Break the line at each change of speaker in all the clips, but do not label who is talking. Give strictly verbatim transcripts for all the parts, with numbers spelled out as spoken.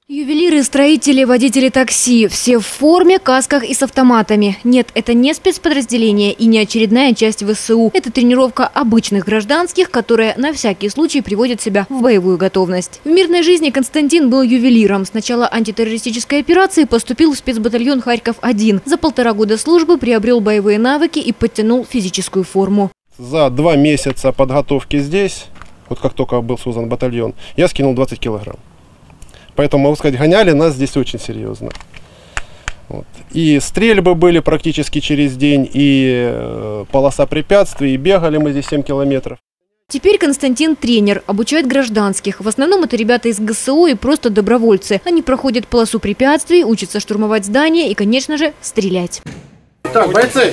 Ювелиры, строители, водители такси – все в форме, касках и с автоматами. Нет, это не спецподразделение и не очередная часть ВСУ. Это тренировка обычных гражданских, которые на всякий случай приводят себя в боевую готовность. В мирной жизни Константин был ювелиром. С начала антитеррористической операции поступил в спецбатальон Харьков один. За полтора года службы приобрел боевые навыки и подтянул физическую форму.
За два месяца подготовки здесь, вот как только был создан батальон, я скинул двадцать килограмм. Поэтому, могу сказать, гоняли нас здесь очень серьезно. Вот. И стрельбы были практически через день, и э, полоса препятствий, и бегали мы здесь семь километров.
Теперь Константин тренер, обучает гражданских. В основном это ребята из ГСО и просто добровольцы. Они проходят полосу препятствий, учатся штурмовать здания и, конечно же, стрелять.
Итак, бойцы,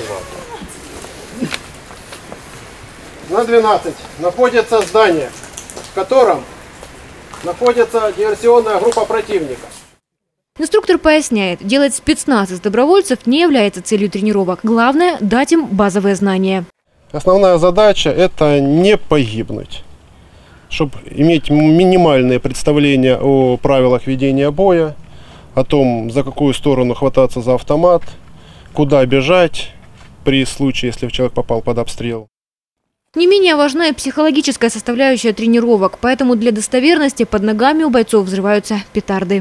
на двенадцать находится здание, в котором находится диверсионная группа противника.
Инструктор поясняет, делать спецназ из добровольцев не является целью тренировок. Главное – дать им базовые знания.
Основная задача – это не погибнуть, чтобы иметь минимальное представление о правилах ведения боя, о том, за какую сторону хвататься за автомат, куда бежать при случае, если человек попал под обстрел.
Не менее важна и психологическая составляющая тренировок, поэтому для достоверности под ногами у бойцов взрываются петарды.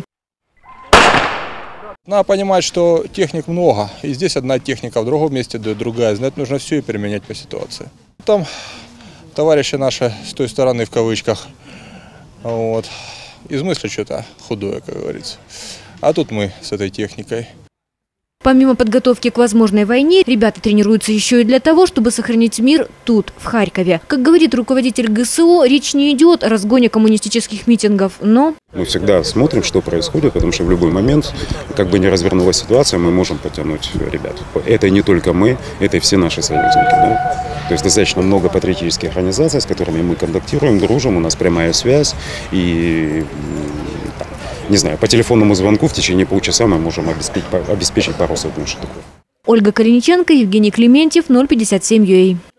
Надо понимать, что техник много, и здесь одна техника, в другом месте другая. Знать нужно все и применять по ситуации. Там товарищи наши с той стороны, в кавычках, вот, измыслят что-то худое, как говорится. А тут мы с этой техникой.
Помимо подготовки к возможной войне, ребята тренируются еще и для того, чтобы сохранить мир тут, в Харькове. Как говорит руководитель ГСО, речь не идет о разгоне коммунистических митингов, но...
Мы всегда смотрим, что происходит, потому что в любой момент, как бы ни развернулась ситуация, мы можем подтянуть ребят. Это не только мы, это и все наши союзники. Да? То есть достаточно много патриотических организаций, с которыми мы контактируем, дружим, у нас прямая связь и... Не знаю, по телефонному звонку в течение полчаса мы можем обеспечить, обеспечить пару сотен штук.
Ольга Калиниченко, Евгений Клементьев, ноль пятьдесят семь ю а.